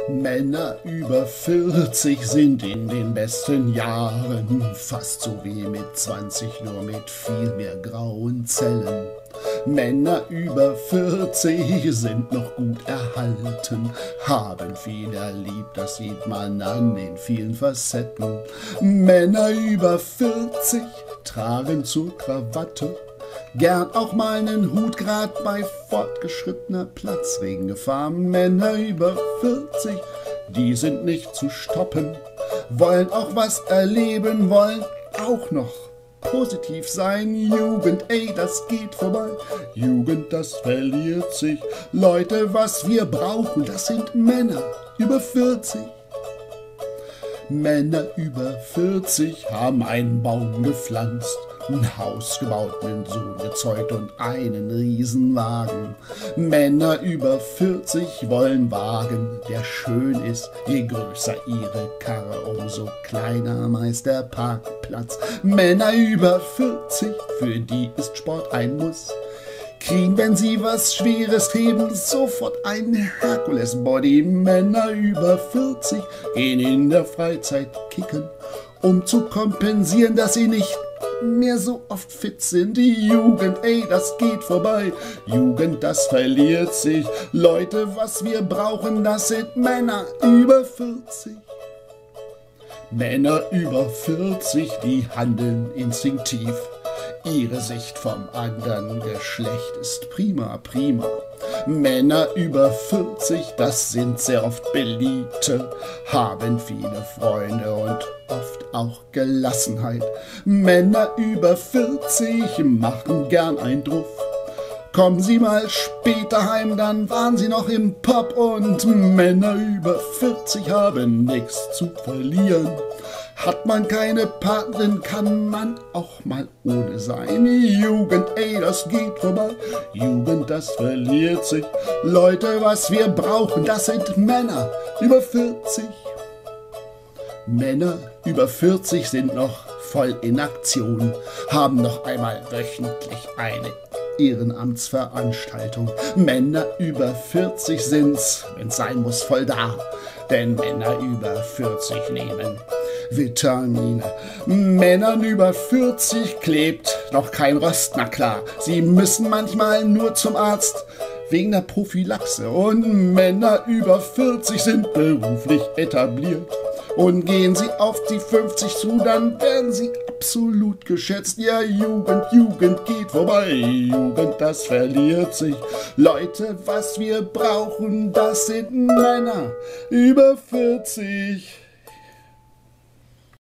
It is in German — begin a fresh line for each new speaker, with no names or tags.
Männer über 40 sind in den besten Jahren, fast so wie mit 20, nur mit viel mehr grauen Zellen. Männer über 40 sind noch gut erhalten, haben viel erlebt, das sieht man an den vielen Facetten. Männer über 40 tragen zur Krawatte gern auch mal einen Hut, grad bei fortgeschrittener Platzregengefahr. Männer über 40, die sind nicht zu stoppen, wollen auch was erleben, wollen auch noch positiv sein. Jugend, ey, das geht vorbei. Jugend, das verliert sich. Leute, was wir brauchen, das sind Männer über 40. Männer über 40 haben einen Baum gepflanzt, ein Haus gebaut, einen Sohn gezeugt und einen Riesenwagen. Männer über 40 wollen Wagen, der schön ist. Je größer ihre Karre, umso kleiner meist der Parkplatz. Männer über 40, für die ist Sport ein Muss. Kriegen, wenn sie was Schweres heben, sofort ein Herkules-Body. Männer über 40 gehen in der Freizeit kicken, um zu kompensieren, dass sie nicht mehr so oft fit sind. Die Jugend, ey, das geht vorbei. Jugend, das verliert sich. Leute, was wir brauchen, das sind Männer über 40. Männer über 40, die handeln instinktiv. Ihre Sicht vom anderen Geschlecht ist prima, prima. Männer über 40, das sind sehr oft Beliebte, haben viele Freunde und oft auch Gelassenheit. Männer über 40 machen gern einen Druff. Kommen sie mal später heim, dann waren sie noch im Pub. Und Männer über 40 haben nichts zu verlieren. Hat man keine Partnerin, kann man auch mal ohne sein. Jugend, ey, das geht vorbei. Jugend, das verliert sich. Leute, was wir brauchen, das sind Männer über 40. Männer über 40 sind noch voll in Aktion, haben noch einmal wöchentlich eine Ehrenamtsveranstaltung. Männer über 40 sind's, wenn's sein muss, voll da. Denn Männer über 40 nehmen Vitamine. Männern über 40 klebt noch kein Rost, na klar. Sie müssen manchmal nur zum Arzt wegen der Prophylaxe. Und Männer über 40 sind beruflich etabliert. Und gehen sie auf die 50 zu, dann werden sie absolut geschätzt. Ja, Jugend geht vorbei. Jugend, das verliert sich. Leute, was wir brauchen, das sind Männer über 40.